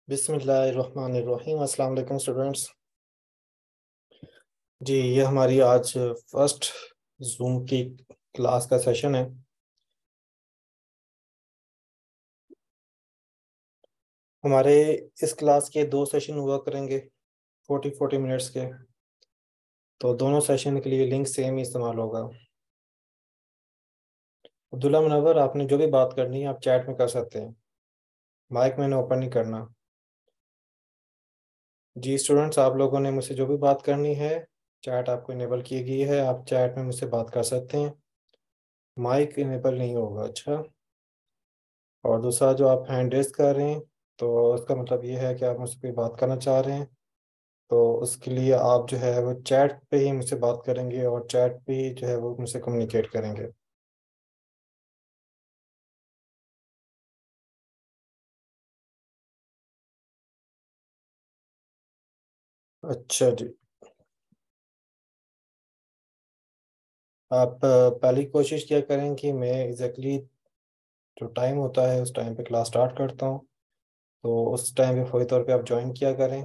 बिस्मिल्लाहिर्रहमानिर्रहीम। अस्सलाम वालेकुम स्टूडेंट्स। जी, ये हमारी आज फर्स्ट जूम की क्लास का सेशन है। हमारे इस क्लास के दो सेशन हुआ करेंगे 40-40 मिनट्स के। तो दोनों सेशन के लिए लिंक सेम ही इस्तेमाल होगा। अब्दुल्ला मुनव्वर, आपने जो भी बात करनी है आप चैट में कर सकते हैं, माइक मैंने ओपन नहीं करना। जी स्टूडेंट्स, आप लोगों ने मुझसे जो भी बात करनी है, चैट आपको इनेबल की गई है, आप चैट में मुझसे बात कर सकते हैं, माइक इनेबल नहीं होगा। अच्छा, और दूसरा जो आप हैंड रेस कर रहे हैं तो उसका मतलब ये है कि आप मुझसे कोई बात करना चाह रहे हैं। तो उसके लिए आप जो है वो चैट पे ही मुझसे बात करेंगे और चैट पे ही जो है वो मुझसे कम्युनिकेट करेंगे। अच्छा जी, आप पहली कोशिश क्या करें कि मैं एग्जैक्टली जो टाइम होता है उस टाइम पे क्लास स्टार्ट करता हूँ, तो उस टाइम पे फौरी तौर पे आप ज्वाइन किया करें।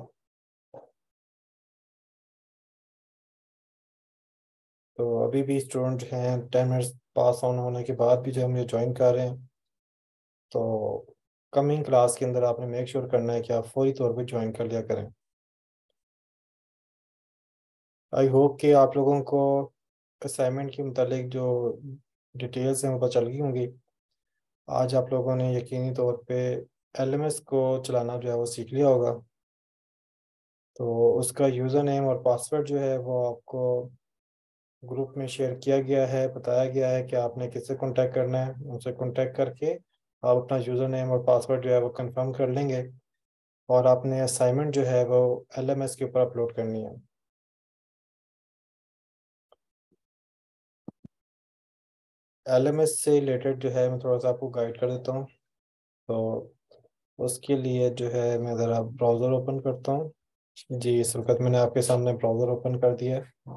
तो अभी भी स्टूडेंट हैं 10 मिनट्स पास ऑन होने के बाद भी जो हम ये ज्वाइन कर रहे हैं, तो कमिंग क्लास के अंदर आपने मेक श्योर करना है कि आप फौरी तौर पे ज्वाइन कर लिया करें। आई होप कि आप लोगों को असाइनमेंट के मुतालिक जो डिटेल्स हैं वो पता चल गई होंगी। आज आप लोगों ने यकीनी तौर पे एलएमएस को चलाना जो है वो सीख लिया होगा। तो उसका यूज़र नेम और पासवर्ड जो है वो आपको ग्रुप में शेयर किया गया है, बताया गया है कि आपने किससे कांटेक्ट करना है। उनसे कांटेक्ट करके आप अपना यूज़र नेम और पासवर्ड जो है वो कंफर्म कर लेंगे और आपने असाइनमेंट जो है वो एलएमएस के ऊपर अपलोड करनी है। एलएमएस से रिलेटेड जो है मैं थोड़ा सा आपको गाइड कर देता हूँ। तो उसके लिए जो है मैं ज़रा ब्राउज़र ओपन करता हूँ। जी, इस वक्त मैंने आपके सामने ब्राउज़र ओपन कर दिया है।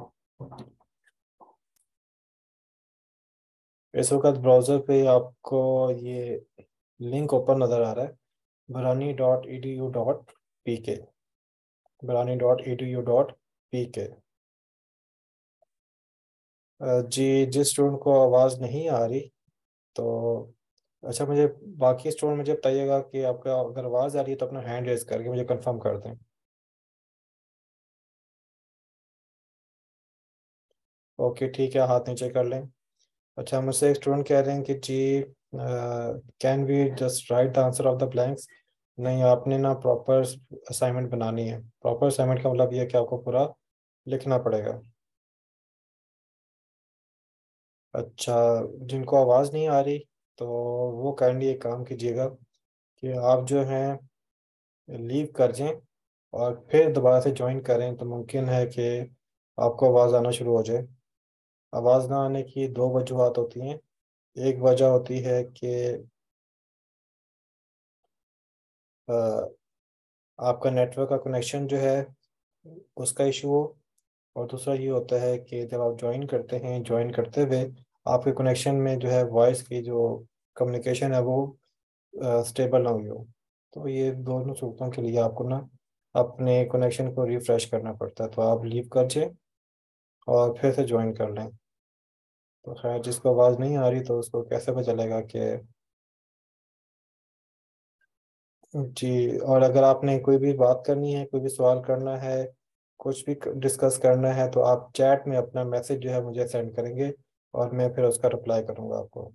इस वक्त ब्राउज़र पे आपको ये लिंक ओपन नज़र आ रहा है, barani.edu.pk, barani.edu.pk। जी, जिस स्टूडेंट को आवाज़ नहीं आ रही तो अच्छा, मुझे बाकी स्टूडेंट मुझे बताइएगा कि आपका अगर आवाज़ आ रही है तो अपना हैंड रेज करके मुझे कंफर्म कर दें। ओके ठीक है, हाथ नीचे कर लें। अच्छा, मुझसे एक स्टूडेंट कह रहे हैं कि जी can we just write the answer of the blanks. नहीं, आपने ना प्रॉपर असाइनमेंट बनानी है। प्रॉपर असाइनमेंट का मतलब ये है कि आपको पूरा लिखना पड़ेगा। अच्छा, जिनको आवाज़ नहीं आ रही तो वो काइंडली एक काम कीजिएगा कि आप जो हैं लीव कर जाएं और फिर दोबारा से ज्वाइन करें, तो मुमकिन है कि आपको आवाज़ आना शुरू हो जाए। आवाज़ ना आने की दो वजूहत होती हैं। एक वजह होती है कि अ, आपका नेटवर्क का कनेक्शन जो है उसका इशू हो, और दूसरा ये होता है कि जब आप ज्वाइन करते हैं, ज्वाइन करते हुए आपके कनेक्शन में जो है वॉइस की जो कम्युनिकेशन है वो स्टेबल ना हुई हो। तो ये दोनों सूरतों के लिए आपको ना अपने कनेक्शन को रिफ्रेश करना पड़ता है। तो आप लीव कर जाए और फिर से ज्वाइन कर लें। तो खैर, जिसको आवाज़ नहीं आ रही तो उसको कैसे पता चलेगा कि जी। और अगर आपने कोई भी बात करनी है, कोई भी सवाल करना है, कुछ भी डिस्कस करना है, तो आप चैट में अपना मैसेज जो है मुझे सेंड करेंगे और मैं फिर उसका रिप्लाई करूँगा आपको।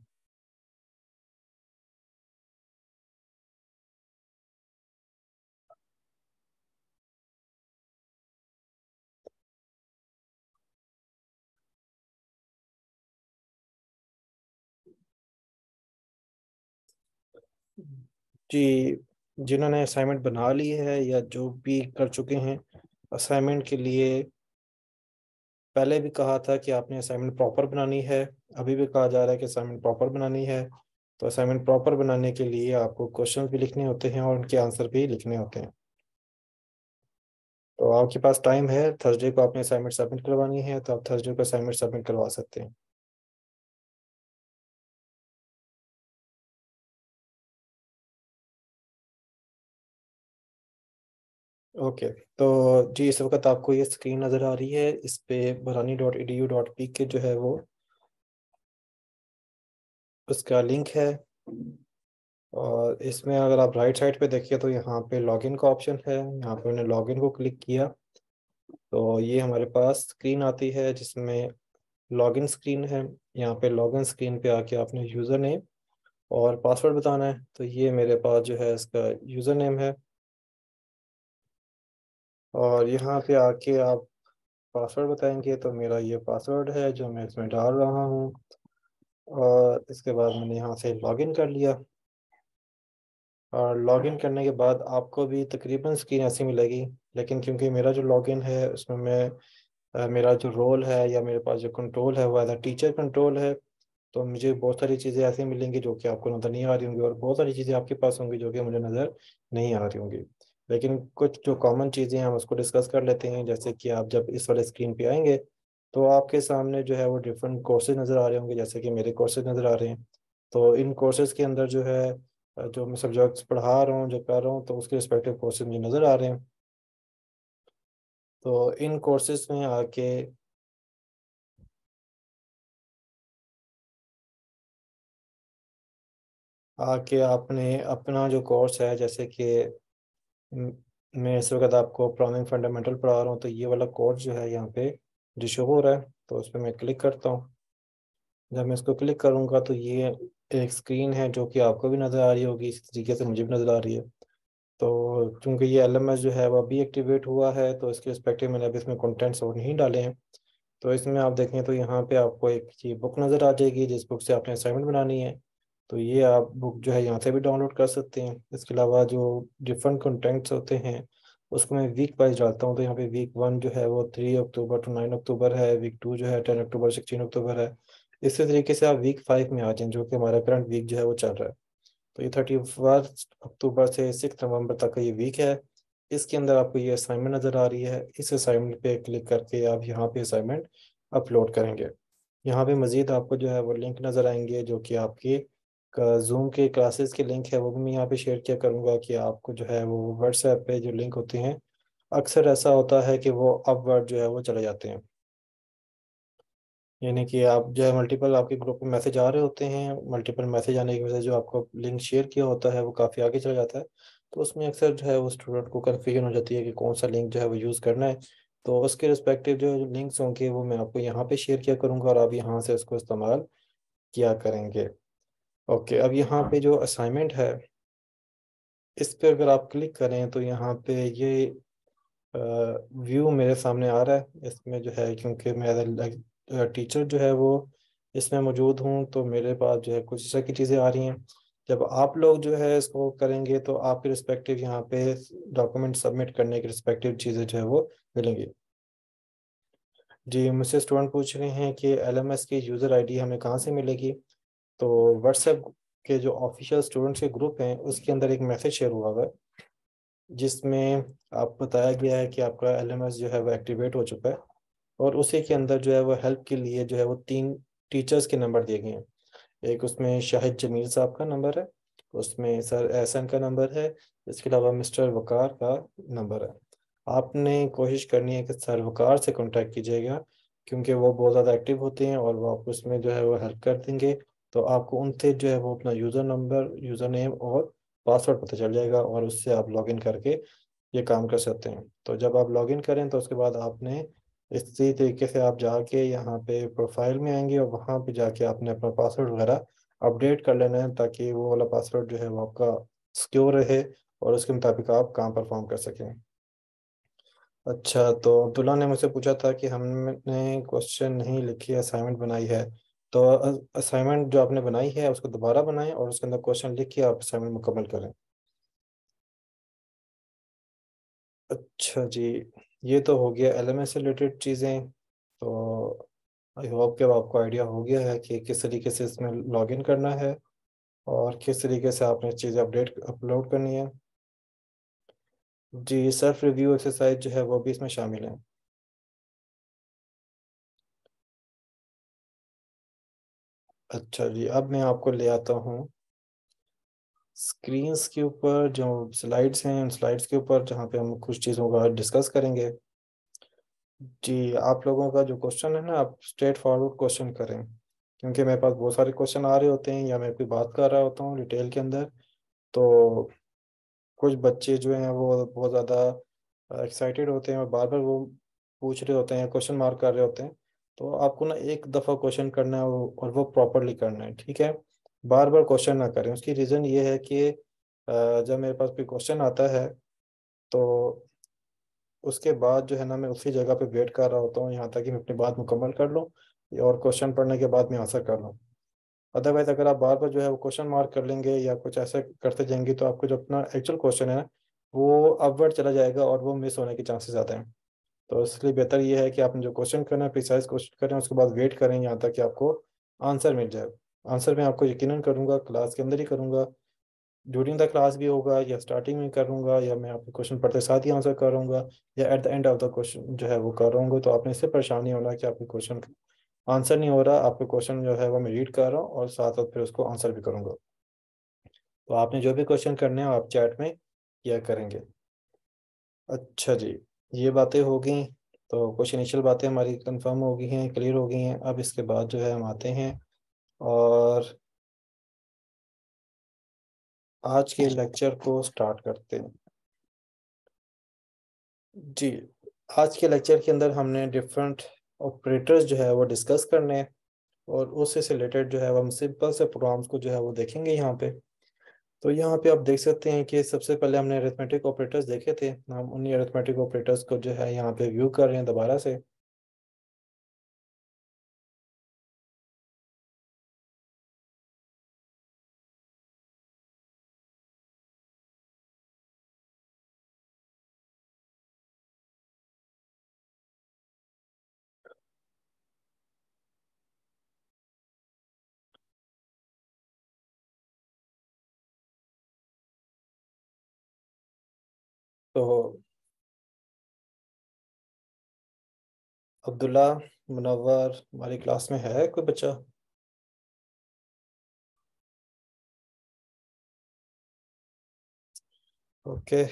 जी, जिन्होंने असाइनमेंट बना ली है या जो भी कर चुके हैं असाइनमेंट के लिए, पहले भी कहा था कि आपने असाइनमेंट प्रॉपर बनानी है, अभी भी कहा जा रहा है कि असाइनमेंट प्रॉपर बनानी है। तो असाइनमेंट प्रॉपर बनाने के लिए आपको क्वेश्चन भी लिखने होते हैं और उनके आंसर भी लिखने होते हैं। तो आपके पास टाइम है, थर्सडे को आपने असाइनमेंट सबमिट करवानी है तो आप थर्सडे को असाइनमेंट सबमिट करवा सकते हैं। ओके। तो जी इस वक्त आपको ये स्क्रीन नज़र आ रही है, इस पे barani.edu.p के जो है वो उसका लिंक है। और इसमें अगर आप राइट साइड पे देखिए तो यहाँ पे लॉगिन का ऑप्शन है, यहाँ पे मैंने लॉगिन को क्लिक किया तो ये हमारे पास स्क्रीन आती है जिसमें लॉगिन स्क्रीन है। यहाँ पे लॉगिन स्क्रीन पे आके आपने यूज़र नेम और पासवर्ड बताना है। तो ये मेरे पास जो है इसका यूज़र नेम है, और यहाँ पे आके आप पासवर्ड बताएंगे तो मेरा ये पासवर्ड है जो मैं इसमें डाल रहा हूँ। और इसके बाद मैंने यहाँ से लॉगिन कर लिया, और लॉगिन करने के बाद आपको भी तकरीबन स्क्रीन ऐसी मिलेगी। लेकिन क्योंकि मेरा जो लॉगिन है उसमें मेरा जो रोल है या मेरे पास जो कंट्रोल है वो एज अ टीचर कंट्रोल है, तो मुझे बहुत सारी चीज़ें ऐसी मिलेंगी जो कि आपको नज़र नहीं आ रही होंगी, और बहुत सारी चीज़ें आपके पास होंगी जो कि मुझे नज़र नहीं आ रही होंगी। लेकिन कुछ जो कॉमन चीज़ें हैं हम उसको डिस्कस कर लेते हैं। जैसे कि आप जब इस वाले स्क्रीन पे आएंगे तो आपके सामने जो है वो डिफरेंट कोर्सेज नज़र आ रहे होंगे, जैसे कि मेरे कोर्सेज नज़र आ रहे हैं। तो इन कोर्सेज के अंदर जो है जो मैं सब्जेक्ट्स पढ़ा रहा हूँ, जो कर रहा हूँ, तो उसके रिस्पेक्टिव कोर्सेज मुझे नज़र आ रहे हैं। तो इन कोर्सेज में आके आपने अपना जो कोर्स है, जैसे कि म- मैं इस वक्त आपको प्रोग्रामिंग फंडामेंटल पढ़ा रहा हूँ, तो ये वाला कोर्स जो है यहाँ पे जो शो हो रहा है, तो उस पर मैं क्लिक करता हूँ। जब मैं इसको क्लिक करूँगा तो ये एक स्क्रीन है जो कि आपको भी नज़र आ रही होगी, इस तरीके से मुझे भी नज़र आ रही है। तो चूंकि ये एलएमएस जो है वो अभी एक्टिवेट हुआ है, तो इसके रिस्पेक्टिव मैंने अभी इसमें कंटेंट्स और नहीं डाले हैं। तो इसमें आप देखें तो यहाँ पे आपको एक ये बुक नज़र आ जाएगी जिस बुक से आपने असाइनमेंट बनानी है। तो ये आप बुक जो है यहाँ से भी डाउनलोड कर सकते हैं। इसके अलावा जो डिफरेंट कंटेंट्स होते हैं उसको मैं वीक वाइज डालता हूँ। तो यहाँ पे वीक 1 जो है वो 3 अक्टूबर to 9 अक्टूबर है, वीक 2 जो है 10 अक्टूबर 16 अक्टूबर है। इसी तरीके से आप वीक 5 में आ जाएं जो कि हमारा करंट वीक जो है वो चल रहा है। तो ये 31 अक्टूबर से 6 नवंबर तक का ये वीक है। इसके अंदर आपको ये असाइनमेंट नज़र आ रही है, इस असाइनमेंट पे क्लिक करके आप यहाँ पे असाइनमेंट अपलोड करेंगे। यहाँ पे मज़ीद आपको जो है वो लिंक नज़र आएंगे जो कि आपके जूम के क्लासेस के लिंक है, वो भी मैं यहाँ पे शेयर किया करूँगा कि आपको जो है वो व्हाट्सएप पे जो लिंक होते हैं अक्सर ऐसा होता है कि वो अपवर्ड जो है वो चले जाते हैं। यानी कि आप जो है मल्टीपल आपके ग्रुप में मैसेज आ रहे होते हैं, मल्टीपल मैसेज आने की वजह से जो आपको लिंक शेयर किया होता है वो काफ़ी आगे चला जाता है। तो उसमें अक्सर जो है वो स्टूडेंट को कन्फ्यूजन हो जाती है कि कौन सा लिंक जो है वो यूज़ करना है। तो उसके रिस्पेक्टिव जो लिंक्स होंगे वो मैं आपको यहाँ पे शेयर किया करूँगा, और आप यहाँ से उसको इस्तेमाल किया करेंगे। ओके, अब यहाँ पे जो असाइनमेंट है इस पे अगर आप क्लिक करें तो यहाँ पे ये व्यू मेरे सामने आ रहा है। इसमें जो है क्योंकि मैं एज टीचर जो है वो इसमें मौजूद हूँ, तो मेरे पास जो है कुछ इस तरह की चीज़ें आ रही हैं। जब आप लोग जो है इसको करेंगे तो आपके रिस्पेक्टिव यहाँ पे डॉक्यूमेंट सबमिट करने के रिस्पेक्टिव चीज़ें जो है वो मिलेंगी। जी मुझसे स्टूडेंट पूछ रहे हैं कि एलएमएस की यूज़र आईडी हमें कहाँ से मिलेगी। तो व्हाट्सएप के जो ऑफिशियल स्टूडेंट्स के ग्रुप हैं उसके अंदर एक मैसेज शेयर हुआ हुआ है जिसमें आप बताया गया है कि आपका एलएमएस जो है वो एक्टिवेट हो चुका है। और उसी के अंदर जो है वो हेल्प के लिए जो है वो 3 टीचर्स के नंबर दिए गए हैं। एक उसमें शाहिद जमील साहब का नंबर है, उसमें सर एहसन का नंबर है, इसके अलावा मिस्टर वकार का नंबर है। आपने कोशिश करनी है कि सर वकार से कांटेक्ट कीजिएगा, क्योंकि वो बहुत ज़्यादा एक्टिव होते हैं और वो आपको उसमें जो है वो हेल्प कर देंगे। तो आपको उनसे जो है वो अपना यूज़र नंबर, यूज़र नेम और पासवर्ड पता चल जाएगा, और उससे आप लॉगिन करके ये काम कर सकते हैं। तो जब आप लॉगिन करें तो उसके बाद आपने इसी तरीके से आप जाके यहाँ पे प्रोफाइल में आएंगे, और वहाँ पे जाके आपने अपना पासवर्ड वगैरह अपडेट कर लेना है ताकि वो वाला पासवर्ड जो है वो आपका सिक्योर रहे और उसके मुताबिक आप काम परफॉर्म कर सकें। अच्छा, तो अब्दुल्ला ने मुझसे पूछा था कि हमने क्वेश्चन नहीं लिखी, असाइनमेंट बनाई है। तो असाइनमेंट जो आपने बनाई है उसको दोबारा बनाएं और उसके अंदर क्वेश्चन लिख के आप असाइनमेंट मुकम्मल करें। अच्छा जी, ये तो हो गया एलएमएस से रिलेटेड चीज़ें। तो आई होप कि अब आपको आइडिया हो गया है कि किस तरीके से इसमें लॉगिन करना है और किस तरीके से आपने चीज़ें अपडेट अपलोड करनी है। जी सेल्फ रिव्यू एक्सरसाइज जो है वो भी इसमें शामिल है। अच्छा जी, अब मैं आपको ले आता हूँ स्क्रीन्स के ऊपर जो स्लाइड्स हैं, उन स्लाइड्स के ऊपर जहाँ पे हम कुछ चीज़ों का डिस्कस करेंगे। जी, आप लोगों का जो क्वेश्चन है ना, आप स्ट्रेट फॉरवर्ड क्वेश्चन करें, क्योंकि मेरे पास बहुत सारे क्वेश्चन आ रहे होते हैं या मैं कोई बात कर रहा होता हूँ डिटेल के अंदर। तो कुछ बच्चे जो हैं वो बहुत ज़्यादा एक्साइटेड होते हैं और बार बार वो पूछ रहे होते हैं, क्वेश्चन मार्क कर रहे होते हैं। तो आपको ना एक दफ़ा क्वेश्चन करना है और वो प्रॉपरली करना है, ठीक है। बार बार क्वेश्चन ना करें। उसकी रीज़न ये है कि जब मेरे पास कोई क्वेश्चन आता है तो उसके बाद जो है ना, मैं उसी जगह पे वेट कर रहा होता हूँ यहाँ तक कि मैं अपनी बात मुकम्मल कर लूँ और क्वेश्चन पढ़ने के बाद मैं आंसर कर लूँ। अदरवाइज अगर आप बार बार जो है वो क्वेश्चन मार्क कर लेंगे या कुछ ऐसे करते जाएंगे तो आपको जो अपना एक्चुअल क्वेश्चन है वो अपवर्ड चला जाएगा और वो मिस होने के चांसेस ज़्यादा हैं। तो इसलिए बेहतर ये है कि आपने जो क्वेश्चन करना है प्रिसाइज क्वेश्चन करें, उसके बाद वेट करें यहाँ तक कि आपको आंसर मिल जाए। आंसर मैं आपको यकीनन करूँगा, क्लास के अंदर ही करूँगा, ड्यूरिंग द क्लास भी होगा या स्टार्टिंग में करूँगा या मैं आपके क्वेश्चन पढ़ते साथ ही आंसर करूँगा या at the end of the question जो है वो कर रहा हूँ। तो आपने इससे परेशान नहीं होना कि आपके क्वेश्चन आंसर नहीं हो रहा। आपके क्वेश्चन जो है वो मैं रीड कर रहा हूँ और साथ साथ फिर उसको आंसर भी करूँगा। तो आपने जो भी क्वेश्चन करने हैं आप चैट में किया करेंगे। अच्छा जी, ये बातें हो गई। तो कुछ इनिशियल बातें हमारी कंफर्म हो गई हैं, क्लियर हो गई हैं। अब इसके बाद जो है हम आते हैं और आज के लेक्चर को स्टार्ट करते हैं। जी, आज के लेक्चर के अंदर हमने डिफरेंट ऑपरेटर्स जो है वो डिस्कस करने हैं और उससे से रिलेटेड जो है वो हम सिंपल से प्रोग्राम्स को जो है वो देखेंगे यहाँ पे। तो यहाँ पे आप देख सकते हैं कि सबसे पहले हमने अरिथमेटिक ऑपरेटर्स देखे थे। हम उन्हीं अरिथमेटिक ऑपरेटर्स को जो है यहाँ पे व्यू कर रहे हैं दोबारा से। तो अब्दुल्ला, मुनव्वर हमारी क्लास में है कोई बच्चा? ओके।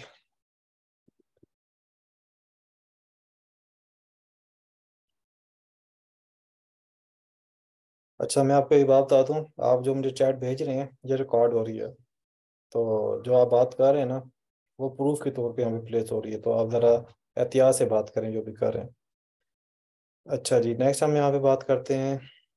अच्छा, मैं आपको एक बात बता दूँ, आप जो मुझे चैट भेज रहे हैं ये रिकॉर्ड हो रही है। तो जो आप बात कर रहे हैं ना वो प्रूफ के तौर पे हमें प्लेस हो रही है। तो आप ज़रा एहतियात से बात करें जो भी कर रहे हैं। अच्छा जी, नेक्स्ट हम यहाँ पे बात करते हैं।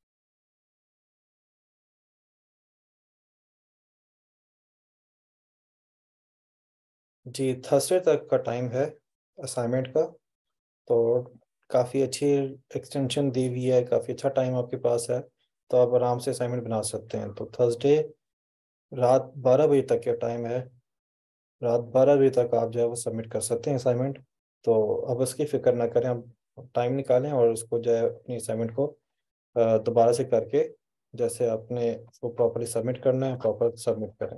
जी, थर्सडे तक का टाइम है असाइनमेंट का। तो काफ़ी अच्छी एक्सटेंशन दी हुई है, काफ़ी अच्छा टाइम आपके पास है। तो आप आराम से असाइनमेंट बना सकते हैं। तो थर्सडे रात 12 बजे तक का टाइम है। रात 12 बजे तक आप जो है वो सबमिट कर सकते हैं असाइनमेंट। तो अब उसकी फ़िक्र ना करें, अब टाइम निकालें और उसको जो है अपनी असाइनमेंट को दोबारा से करके जैसे आपने उसको प्रॉपरली सबमिट करना है प्रॉपर सबमिट करें।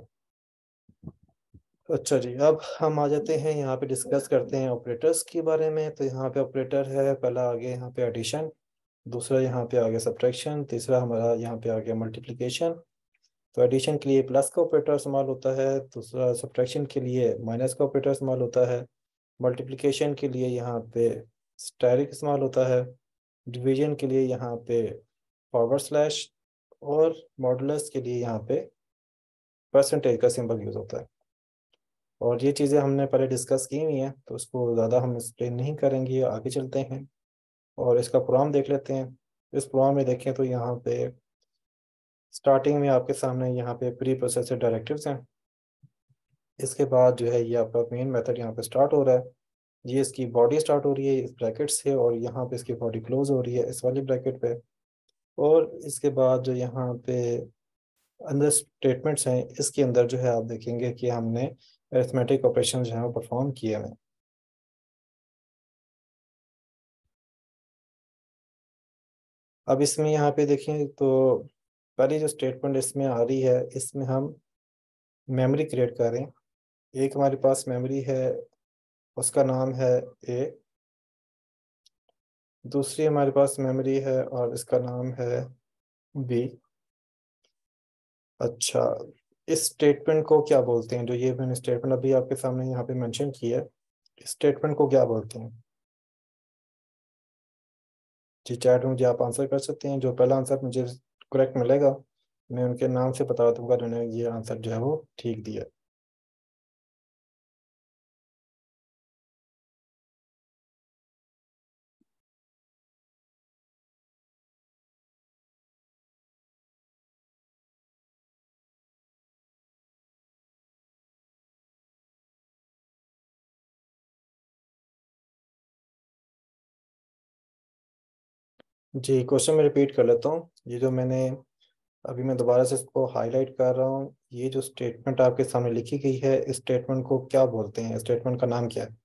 अच्छा जी, अब हम आ जाते हैं यहाँ पे डिस्कस करते हैं ऑपरेटर्स के बारे में। तो यहाँ पे ऑपरेटर है, पहला आ गया यहाँ पे एडिशन, दूसरा यहाँ पे आ गया सब्ट्रैक्शन, तीसरा हमारा यहाँ पे आ गया मल्टीप्लिकेशन। तो एडिशन के लिए प्लस का ऑपरेटर इस्तेमाल होता है, दूसरा सब्ट्रैक्शन के लिए माइनस का ऑपरेटर इस्तेमाल होता है, मल्टीप्लिकेशन के लिए यहाँ पे स्टेरिक इस्तेमाल होता है, डिवीजन के लिए यहाँ पे फॉरवर्ड स्लैश और मॉडुलस के लिए यहाँ पे परसेंटेज का सिंबल यूज़ होता है। और ये चीज़ें हमने पहले डिस्कस की हुई हैं तो उसको ज़्यादा हम एक्सप्लेन नहीं करेंगे, आगे चलते हैं और इसका प्रोग्राम देख लेते हैं। इस प्रोग्राम में देखें तो यहाँ पे स्टार्टिंग में आपके सामने यहाँ पे प्री प्रोसेसर डायरेक्टिव्स हैं। इसके बाद जो है ये आपका मेन मेथड यहाँ पे स्टार्ट हो रहा है। ये इसकी बॉडी स्टार्ट हो रही है इस ब्रैकेट से और यहाँ पे इसकी बॉडी क्लोज हो रही है इस वाली ब्रैकेट पे। और इसके बाद जो यहाँ पे अंदर स्टेटमेंट्स हैं, इसके अंदर जो है आप देखेंगे कि हमने अरिथमेटिक ऑपरेशन जो है वो परफॉर्म किए हैं। अब इसमें यहाँ पे देखें तो पहली जो स्टेटमेंट इसमें आ रही है इसमें हम मेमोरी क्रिएट कर रहे हैं। एक हमारे पास मेमोरी है, उसका नाम है ए। दूसरी हमारे पास मेमोरी है और इसका नाम है बी। अच्छा, इस स्टेटमेंट को क्या बोलते हैं? जो ये मैंने स्टेटमेंट अभी आपके सामने यहाँ पे मेंशन किया है, इस स्टेटमेंट को क्या बोलते हैं? जी चैट में मुझे आप आंसर कर सकते हैं। जो पहला आंसर मुझे करेक्ट मिलेगा, मैं उनके नाम से बता दूंगा जिन्होंने ये आंसर जो है वो ठीक दिया। जी क्वेश्चन मैं रिपीट कर लेता हूँ। ये जो मैंने अभी मैं दोबारा से इसको हाईलाइट कर रहा हूँ, ये जो स्टेटमेंट आपके सामने लिखी गई है, इस स्टेटमेंट को क्या बोलते हैं? स्टेटमेंट का नाम क्या है?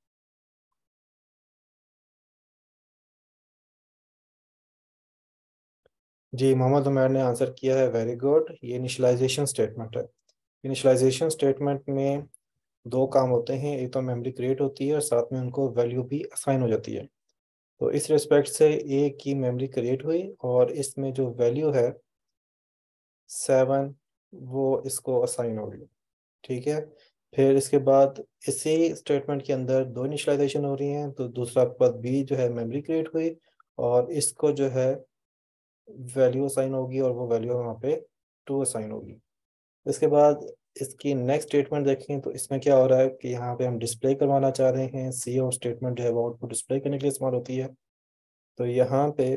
जी मोहम्मद उमर ने आंसर किया है, वेरी गुड। ये इनिशियलाइजेशन स्टेटमेंट है। इनिशियलाइजेशन स्टेटमेंट में दो काम होते हैं, एक तो मेमोरी क्रिएट होती है और साथ में उनको वैल्यू भी असाइन हो जाती है। तो इस रिस्पेक्ट से ए की मेमोरी क्रिएट हुई और इसमें जो वैल्यू है 7, वो इसको असाइन होगी। ठीक है। फिर इसके बाद इसी स्टेटमेंट के अंदर दो इनिशियलाइजेशन हो रही हैं, तो दूसरा पद बी जो है मेमोरी क्रिएट हुई और इसको जो है वैल्यू असाइन होगी और वो वैल्यू वहाँ पे 2 असाइन होगी। इसके बाद इसकी नेक्स्ट स्टेटमेंट देखें तो इसमें क्या हो रहा है कि यहाँ पे हम डिस्प्ले करवाना चाह रहे हैं, सी और स्टेटमेंट जो है वो आउटपुट डिस्प्ले करने के लिए इस्तेमाल होती है। तो यहाँ पे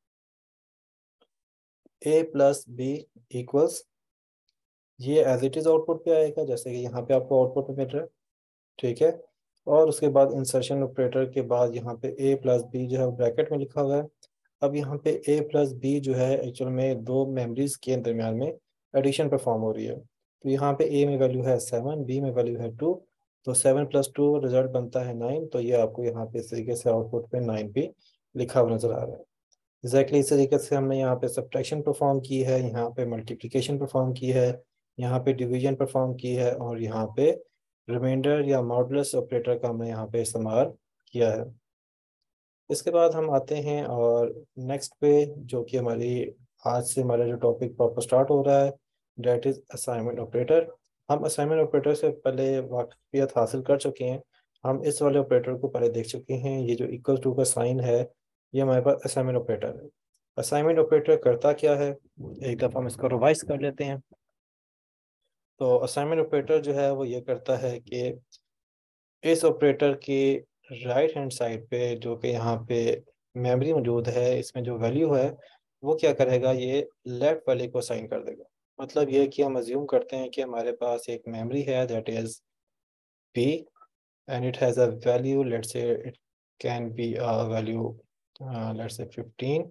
ए प्लस बी इक्वल्स, ये एज इट इज़ आउटपुट पे आएगा जैसे कि यहाँ पे आपको आउटपुट में मिल रहा है। ठीक है। और उसके बाद इंसर्शन ऑपरेटर के बाद यहाँ पे ए प्लस बी जो है ब्रैकेट में लिखा हुआ है। अब यहाँ पे ए प्लस बी जो है एक्चुअल में दो मेमोरीज के दरमियान में एडिशन परफॉर्म हो रही है। तो यहाँ पे ए में वैल्यू है 7, बी में वैल्यू है 2। तो 7 + 2 रिजल्ट बनता है 9। तो ये आपको यहाँ पे इस तरीके से आउटपुट पे 9 भी लिखा हुआ नजर आ रहा है। एग्जैक्टली इस तरीके से हमने यहाँ पे सब्ट्रैक्शन परफॉर्म की है, यहाँ पे मल्टीप्लिकेशन परफॉर्म की है, यहाँ पे डिवीजन परफॉर्म की है और यहाँ पे रिमाइंडर या मॉडुलस ऑपरेटर का हमने यहाँ पे इस्तेमाल किया है। इसके बाद हम आते हैं और नेक्स्ट पे, जो कि हमारी आज से हमारा जो टॉपिक प्रॉपर स्टार्ट हो रहा है, डेट इज़ असाइनमेंट ऑपरेटर। हम असाइनमेंट ऑपरेटर से पहले वाकफियत हासिल कर चुके हैं। हम इस वाले ऑपरेटर को पहले देख चुके हैं। ये जो इक्वल टू का साइन है, ये हमारे पास असाइनमेंट ऑपरेटर है। असाइनमेंट ऑपरेटर करता क्या है, एक दफ़ा हम इसको रिवाइज कर लेते हैं। तो असाइनमेंट ऑपरेटर जो है वो ये करता है कि इस ऑपरेटर की राइट हैंड साइड पे जो कि यहाँ पे मेमोरी मौजूद है, इसमें जो वैल्यू है वो क्या करेगा, ये लेफ्ट वाले को असाइन कर देगा। मतलब ये कि हम अज्यूम करते हैं कि हमारे पास एक मेमोरी है that is P and it has a value, let's say it can be a value let's say 15।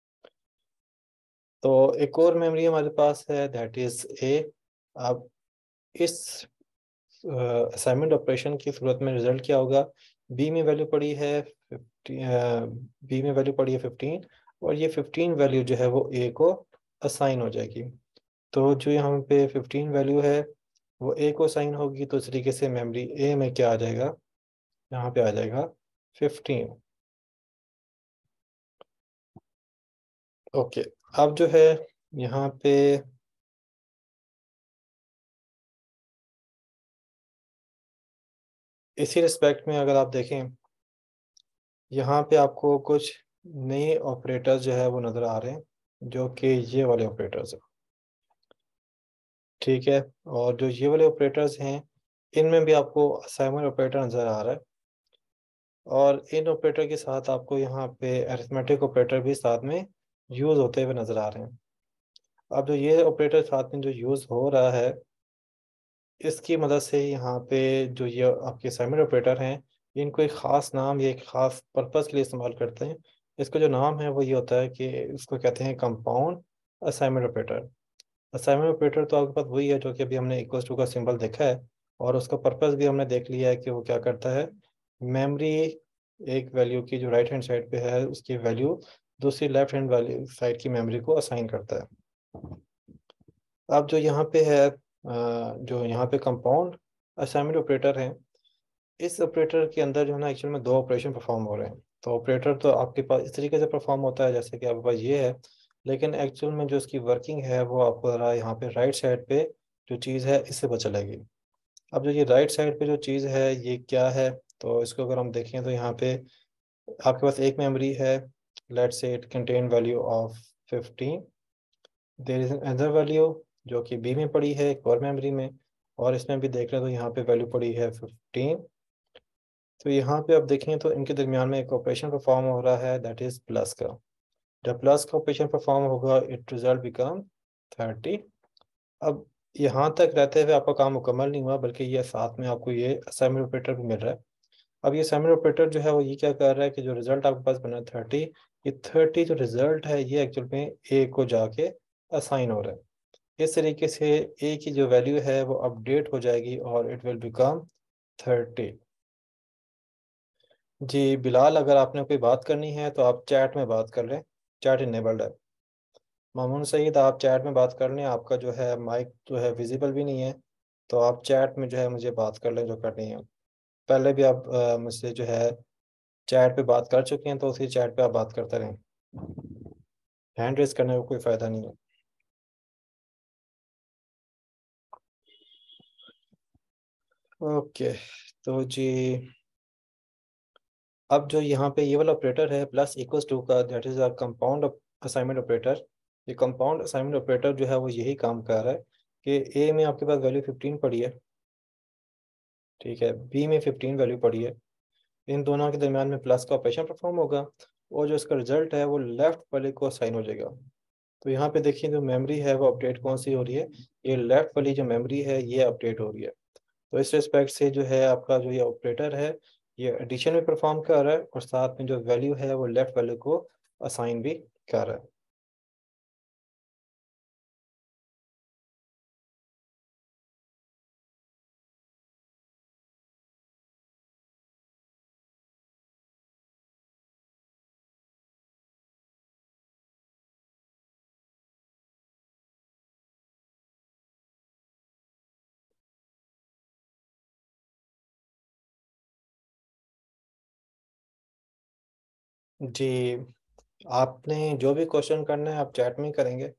तो एक और मेमोरी हमारे पास है दैट इज ए। अब इस असाइनमेंट ऑपरेशन की सूरत में रिजल्ट क्या होगा, बी में वैल्यू पड़ी है 50, बी में वैल्यू पड़ी है 15 और ये 15 वैल्यू जो है वो ए को असाइन हो जाएगी। तो जो यहाँ पे 15 वैल्यू है वो ए को असाइन होगी, तो इस तरीके से मेमोरी ए में क्या आ जाएगा, यहाँ पे आ जाएगा 15। ओके। अब जो है यहाँ पे इसी रिस्पेक्ट में अगर आप देखें, यहाँ पे आपको कुछ नए ऑपरेटर्स जो है वो नज़र आ रहे हैं, जो कि ये वाले ऑपरेटर्स हैं। ठीक है। और जो ये वाले ऑपरेटर्स हैं, इनमें भी आपको असाइनमेंट ऑपरेटर नज़र आ रहा है और इन ऑपरेटर के साथ आपको यहाँ पे अरिथमेटिक ऑपरेटर भी साथ में यूज़ होते हुए नज़र आ रहे हैं। अब जो ये ऑपरेटर साथ में जो यूज़ हो रहा है, इसकी मदद से यहाँ पे जो ये आपके असाइनमेंट ऑपरेटर हैं, इनको एक ख़ास नाम या एक ख़ास पर्पज़ के लिए इस्तेमाल करते हैं। इसका जो नाम है वो ये होता है कि इसको कहते हैं compound assignment operator. Assignment operator तो आपके पास वही है जो कि अभी हमने इक्वल टू का सिंबल देखा है और उसका पर्पस भी हमने देख लिया है कि वो क्या करता है, मेमोरी एक वैल्यू की जो राइट हैंड साइड पे है उसकी वैल्यू दूसरी लेफ्ट हैंड वैल्यू साइड की मेमोरी को असाइन करता है। अब जो यहाँ पे है जो यहाँ पे कंपाउंड असाइनमेंट ऑपरेटर है, इस ऑपरेटर के अंदर जो है ना एक्चुअल में दो ऑपरेशन परफॉर्म हो रहे हैं। तो ऑपरेटर तो आपके पास इस तरीके से परफॉर्म होता है जैसे कि आपके पास ये है, लेकिन एक्चुअल में जो इसकी वर्किंग है वो आपको ज़रा यहाँ पे राइट साइड पे जो चीज़ है इससे पता चलेगी। अब जो ये राइट साइड पे जो चीज़ है ये क्या है, तो इसको अगर हम देखें तो यहाँ पे आपके पास एक मेमोरी है, let's say it contain value of 15। There is another value जो कि बी में पड़ी है एक और मेमोरी में, और इसमें भी देख रहे हैं तो यहाँ पे वैल्यू पड़ी है 15। तो यहाँ पे आप देखें तो इनके दरमियान में एक ऑपरेशन परफॉर्म हो रहा है, दैट इज प्लस का। जब प्लस का ऑपरेशन परफॉर्म होगा इट रिजल्ट बिकम 30। अब यहाँ तक रहते हुए आपका काम मुकम्मल नहीं हुआ, बल्कि ये साथ में आपको ये असाइनमेंट ऑपरेटर भी मिल रहा है। अब ये असाइनमेंट ऑपरेटर जो है वो ये क्या कर रहा है कि जो रिजल्ट आपके पास बना 30, ये 30 जो रिजल्ट है ये एक्चुअल में ए को जाके असाइन हो रहा है। इस तरीके से ए की जो वैल्यू है वो अपडेट हो जाएगी और इट विल बिकम 30। जी बिलाल, अगर आपने कोई बात करनी है तो आप चैट में बात कर लें, चैट इनेबल्ड है। मामून सईद, आप चैट में बात कर लें, आपका जो है माइक जो है विजिबल भी नहीं है, तो आप चैट में जो है मुझे बात कर लें जो करनी है। पहले भी आप मुझसे जो है चैट पे बात कर चुके हैं, तो उसी चैट पे आप बात करते रहें, हैंड रेस करने का कोई फ़ायदा नहीं है। ओके, तो जी अब जो यहाँ पे ये वाला ऑपरेटर है प्लस इक्वल्स टू का, that is a compound assignment operator. ये कंपाउंड असाइनमेंट ऑपरेटर जो है वो यही काम कर रहा है कि ए में आपके पास वैल्यू 15 पड़ी है, ठीक है, बी में 15 वैल्यू पड़ी है, इन दोनों के दरमियान में प्लस का ऑपरेशन परफॉर्म होगा, और जो इसका रिजल्ट है वो लेफ्ट वाले को असाइन हो जाएगा। तो यहाँ पे देखिए जो मेमोरी है वो अपडेट कौन सी हो रही है, ये लेफ्ट वाली जो मेमोरी है ये अपडेट हो रही है। तो इस रिस्पेक्ट से जो है आपका जो ये ऑपरेटर है ये एडिशन में परफॉर्म कर रहा है, और साथ में जो वैल्यू है वो लेफ्ट वैल्यू को असाइन भी कर रहा है। जी आपने जो भी क्वेश्चन करना है आप चैट में ही करेंगे,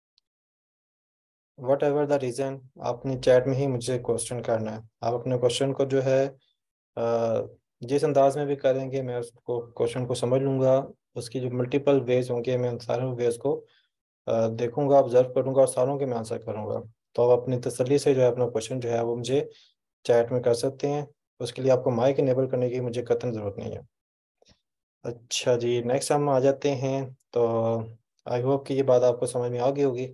वट एवर द रीज़न, आपने चैट में ही मुझे क्वेश्चन करना है। आप अपने क्वेश्चन को जो है जिस अंदाज में भी करेंगे मैं उसको क्वेश्चन को समझ लूँगा, उसकी जो मल्टीपल वेज होंगे मैं उन सारे वेज को देखूंगा, ऑब्जर्व करूंगा और सारों के मैं आंसर करूंगा। तो आप अपनी तसल्ली से जो है अपना क्वेश्चन जो है वो मुझे चैट में कर सकते हैं, उसके लिए आपको माइक इनेबल करने की मुझे कतई ज़रूरत नहीं है। अच्छा जी, नेक्स्ट हम आ जाते हैं। तो आई होप कि ये बात आपको समझ में आ गई होगी।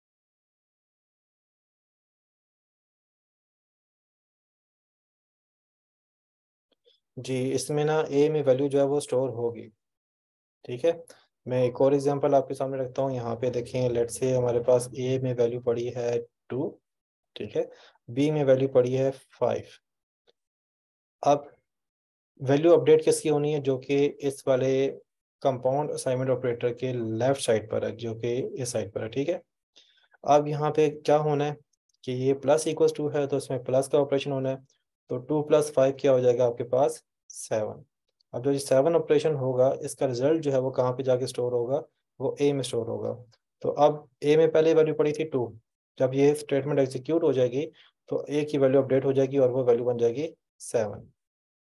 जी इसमें ना ए में वैल्यू जो है वो स्टोर होगी, ठीक है। मैं एक और एग्जांपल आपके सामने रखता हूँ, यहाँ पे देखें, लेट्स से हमारे पास ए में वैल्यू पड़ी है 2, ठीक है, बी में वैल्यू पड़ी है 5। अब वैल्यू अपडेट किसकी होनी है, जो कि इस वाले कंपाउंड असाइनमेंट ऑपरेटर के लेफ्ट साइड पर है, जो कि इस साइड पर है, ठीक है। अब यहाँ पे क्या होना है कि ये प्लस इक्वल्स टू है तो इसमें प्लस का ऑपरेशन होना है, तो 2 + 5 क्या हो जाएगा आपके पास 7। अब जो ये 7 ऑपरेशन होगा इसका रिजल्ट जो है वो कहाँ पे जाके स्टोर होगा, वो ए में स्टोर होगा। तो अब ए में पहले वैल्यू पड़ी थी 2, जब ये स्टेटमेंट एग्जीक्यूट हो जाएगी तो ए की वैल्यू अपडेट हो जाएगी और वो वैल्यू बन जाएगी 7।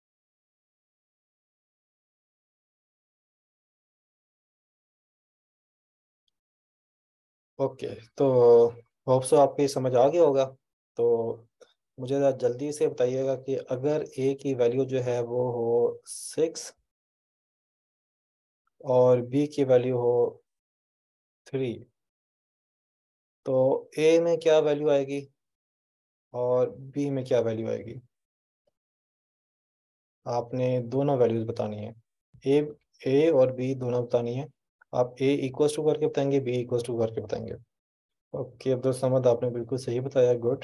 ओके, तो होप सो आपको ये समझ आ गया होगा। तो मुझे ज़रा जल्दी से बताइएगा कि अगर ए की वैल्यू जो है वो हो 6 और बी की वैल्यू हो 3, तो ए में क्या वैल्यू आएगी और बी में क्या वैल्यू आएगी। आपने दोनों वैल्यूज बतानी है, ए ए और बी दोनों बतानी है। आप ए इक्वल्स टू करके बताएंगे, बी इक्वल्स टू करके बताएंगे। ओके अब्दुल समद, आपने बिल्कुल सही बताया, गुड।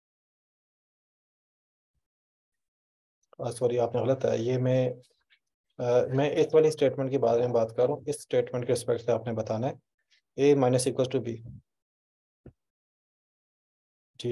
सॉरी आपने गलत है, ये मैं इस वाली स्टेटमेंट के बारे में बात कर रहा हूँ, इस स्टेटमेंट के रिस्पेक्ट से आपने बताना है A minus equal to B. जी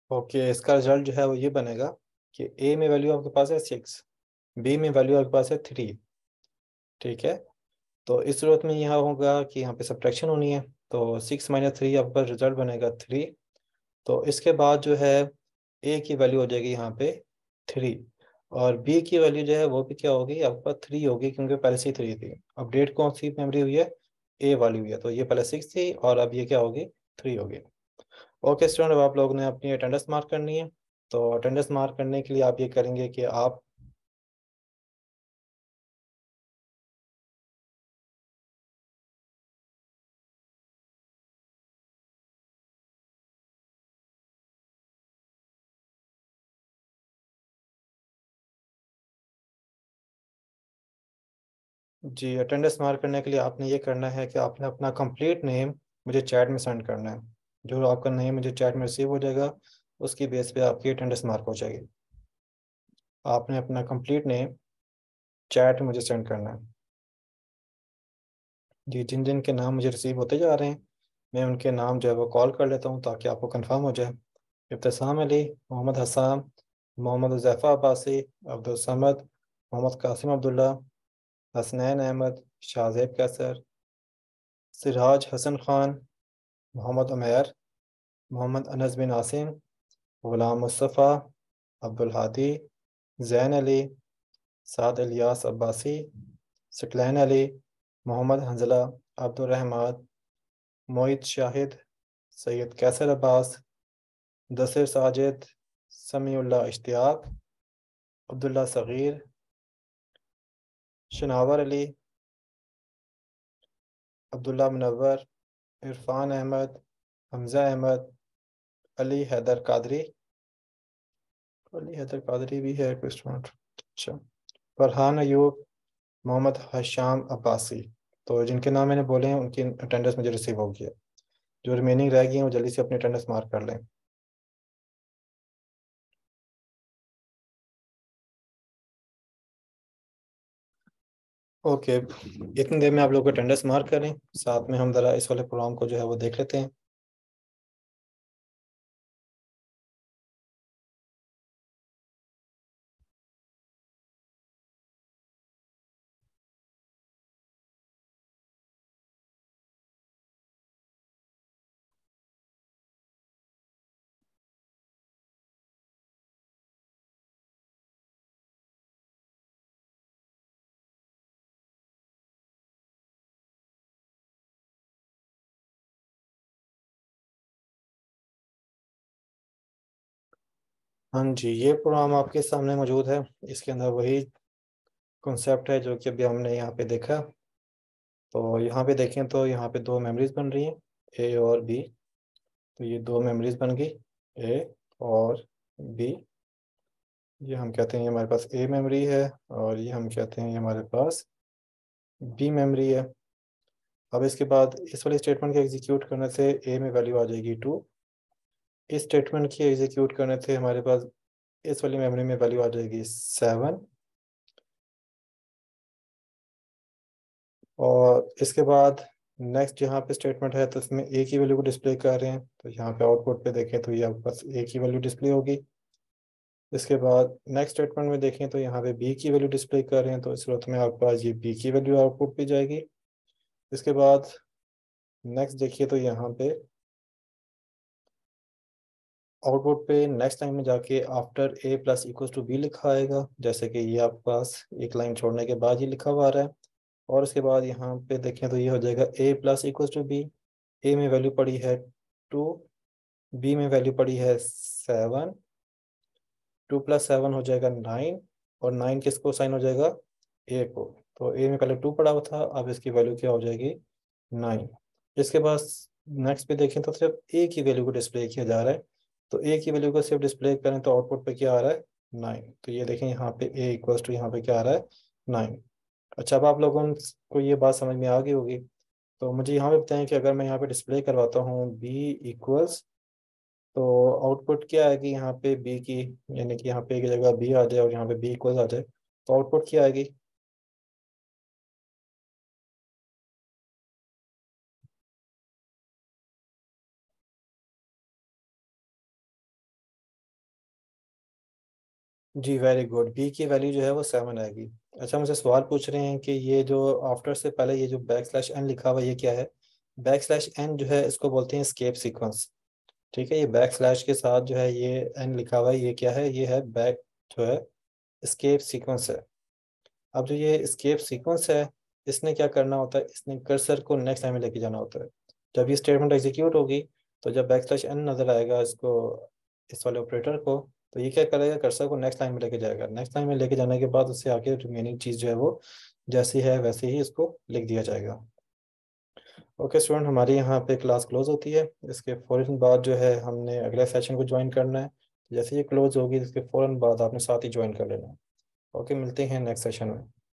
ओके, इसका रिजल्ट जो है वो ये बनेगा कि ए में वैल्यू आपके पास है 6, बी में वैल्यू आपके पास है 3। ठीक है। तो इस सूरत में यहाँ होगा कि यहाँ पे सब्ट्रैक्शन होनी है। तो 6 - 3 आपका रिजल्ट बनेगा 3। तो इसके बाद जो है ए की वैल्यू हो जाएगी यहाँ पे 3, और बी की वैल्यू जो है वो भी क्या होगी, आपके पास 3 होगी, क्योंकि पहले से ही 3 थी। अपडेट कौन सी मेमोरी हुई है, ए वाली हुई है। तो ये पहले 6 थी और अब ये क्या होगी, 3 होगी। ओके स्टूडेंट, अब आप लोगों ने अपनी अटेंडेंस मार्क करनी है। तो अटेंडेंस मार्क करने के लिए आप ये करेंगे कि आप जी, अटेंडेंस मार्क करने के लिए आपने ये करना है कि आपने अपना कंप्लीट नेम मुझे चैट में सेंड करना है। जो आपका नेम मुझे चैट में रिसीव हो जाएगा, उसकी बेस पे आपकी अटेंडेंस मार्क हो जाएगी। आपने अपना कंप्लीट नेम चैट में मुझे सेंड करना है। जी, जिन जिन के नाम मुझे रिसीव होते जा रहे हैं, मैं उनके नाम जो है वो कॉल कर लेता हूँ ताकि आपको कंफर्म हो जाए। इब्तिसाम अली, मोहम्मद हसान, मोहम्मद हुज़ैफ़ा अब्बासी, अब्दुल समद, मोहम्मद कासिम अब्दुल्ला, हसनैन अहमद, शाहज़ैब कैसर, सिराज हसन खान, मोहम्मद उमैर, मोहम्मद अनस बिन आसिम, ग़ुलाम मुस्तफ़ा, अब्दुल हादी, ज़ैन अली, साद इलियास अब्बासी, सकलैन अली, मोहम्मद हंजला, अब्दुल रहमान, मोहित शाहिद, सैयद कैसर अब्बास, दसिर साजिद, समीउल्लाह इश्तियाक, अब्दुल्ला सग़ीर, शनावर अली, अब्दुल्ला मुनव्वर, इरफान अहमद, हमज़ा अहमद, अली हैदर कादरी। अली हैदर कादरी भी है कोई स्टूडेंट। अच्छा, फरहान अयूब, मोहम्मद हशाम अब्बासी। तो जिनके नाम मैंने बोले हैं उनकी अटेंडेंस मुझे रिसीव हो गई है। जो रिमेनिंग रह गई हैं वो जल्दी से अपनी अटेंडेंस मार्क कर लें। ओके, इतनी देर में आप लोग अटेंडेंस मार्क करें, साथ में हम ज़रा इस वाले प्रोग्राम को जो है वो देख लेते हैं। हाँ जी, ये प्रोग्राम आपके सामने मौजूद है। इसके अंदर वही कॉन्सेप्ट है जो कि अभी हमने यहाँ पे देखा। तो यहाँ पे देखें तो यहाँ पे दो मेमोरीज बन रही हैं, ए और बी। तो ये दो मेमोरीज बन गई, ए और बी। ये हम कहते हैं ये हमारे पास ए मेमोरी है, और ये हम कहते हैं ये हमारे पास बी मेमोरी है। अब इसके बाद इस वाले स्टेटमेंट के एग्जीक्यूट करने से ए में वैल्यू आ जाएगी 2। इस स्टेटमेंट के एग्जीक्यूट करने से हमारे पास इस वाली मेमोरी में वैल्यू आ जाएगी 7। और इसके बाद नेक्स्ट यहाँ पे स्टेटमेंट है तो इसमें ए की वैल्यू को डिस्प्ले कर रहे हैं। तो यहाँ पे आउटपुट पे देखें तो ये आपके पास ए की वैल्यू डिस्प्ले होगी। इसके बाद नेक्स्ट स्टेटमेंट में देखें तो यहाँ पे बी की वैल्यू डिस्प्ले कर रहे हैं, तो इस सूरत में आपके पास ये बी की वैल्यू आउटपुट पे जाएगी। इसके बाद नेक्स्ट देखिए तो यहाँ पे आउटपुट पे नेक्स्ट टाइम में जाके after A plus equals to B लिखा आएगा, जैसे कि ये आपके पास एक लाइन छोड़ने के बाद ये लिखा हुआ आ रहा है। और उसके बाद यहाँ पे देखें तो ये हो जाएगा A plus equals to B. A में वैल्यू पड़ी है 2, बी में वैल्यू पड़ी है 7। 2 + 7 हो जाएगा 9, और 9 किसको साइन हो जाएगा, ए को। तो ए में पहले 2 पड़ा हुआ था, अब इसकी वैल्यू क्या हो जाएगी, 9। इसके बाद नेक्स्ट पे देखें तो सिर्फ ए की वैल्यू को डिस्प्ले किया जा रहा है। तो ए की वैल्यू को सिर्फ डिस्प्ले करें तो आउटपुट पे क्या आ रहा है, 9। तो ये देखें यहाँ पे ए इक्वल्स टू यहाँ पे क्या आ रहा है, 9। अच्छा, अब आप लोगों को ये बात समझ में आ गई होगी। तो मुझे यहाँ पे बताएं कि अगर मैं यहाँ पे डिस्प्ले करवाता हूँ बी इक्वल्स, तो आउटपुट क्या आएगी यहाँ पे बी की, यानी कि यहाँ पे एक जगह बी आ जाए और यहाँ पे बी इक्वल्स आ जाए, तो आउटपुट क्या आएगी। जी वेरी गुड, बी की वैल्यू जो है वो 7 आएगी। अच्छा, मुझे सवाल पूछ रहे हैं कि ये जो आफ्टर से पहले ये जो बैक स्लैश एन लिखा हुआ है ये क्या है। बैक स्लैश एन जो है इसको बोलते हैं स्केप सीक्वेंस। ठीक है, ये बैक स्लैश के साथ जो है ये एन लिखा हुआ है, ये क्या है, ये है बैक जो है स्केप सीक्वेंस है। अब जो ये स्केप सीक्वेंस है, इसने क्या करना होता है, इसने कर्सर को नेक्स्ट लाइन में लेके जाना होता है। जब ये स्टेटमेंट एग्जीक्यूट होगी तो जब बैक स्लैश एन नजर आएगा इसको, इस वाले ऑपरेटर को, तो ये क्या करेगा, कर्सर को नेक्स्ट लाइन में लेके जाएगा। नेक्स्ट लाइन में लेके जाने के बाद उससे आगे रिमेनिंग चीज़ जो है वो जैसी है वैसे ही इसको लिख दिया जाएगा। ओके स्टूडेंट, हमारी यहाँ पे क्लास क्लोज होती है। इसके फ़ौरन बाद जो है हमने अगले सेशन को ज्वाइन करना है। जैसे ये क्लोज होगी इसके फ़ौरन बाद आपने साथ ही ज्वाइन कर लेना है। ओके, मिलते हैं नेक्स्ट सेशन में।